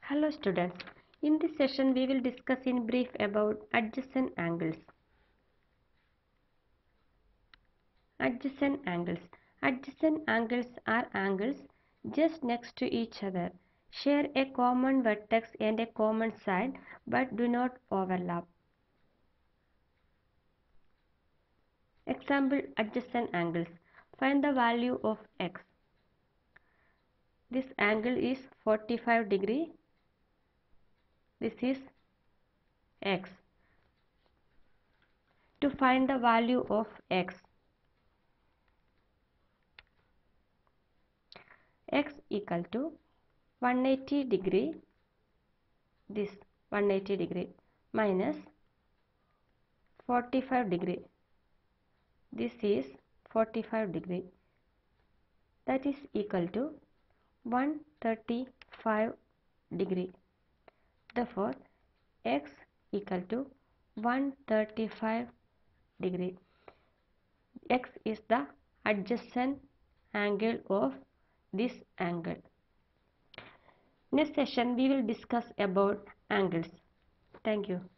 Hello students, in this session we will discuss in brief about adjacent angles. Adjacent angles. Adjacent angles are angles just next to each other, share a common vertex and a common side but do not overlap. Example adjacent angles. Find the value of x. This angle is 45 degree. This is x. To find the value of x equal to 180 degree, this 180 degree minus 45 degree, this is 45 degree, that is equal to 135 degree. Therefore x equal to 135 degree. X is the adjacent angle of this angle. Next session we will discuss about angles. Thank you.